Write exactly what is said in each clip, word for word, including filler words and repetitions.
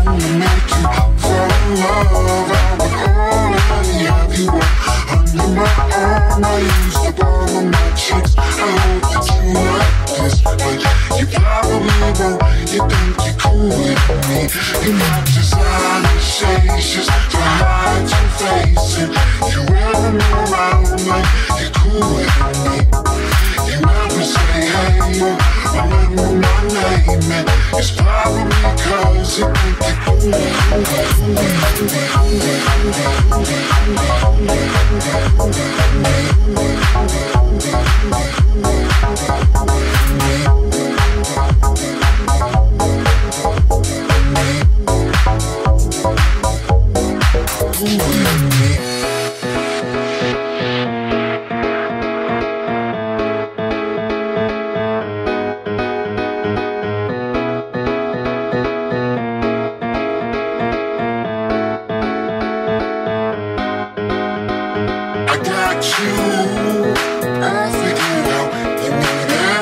to make you fall in love. I would already have you up under my arm. I used to borrow my tricks. I hope that you like this, but you probably won't. You think you're cool with me. You're not just Anastasia to hide your face, and you wear them around like you're cool with me. You never say hey or remember my name, and it's probably cause you think you're cool with me. I got you, I figured out you need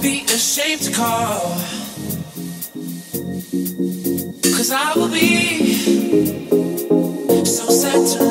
be ashamed to call. 'Cause I will be so sad to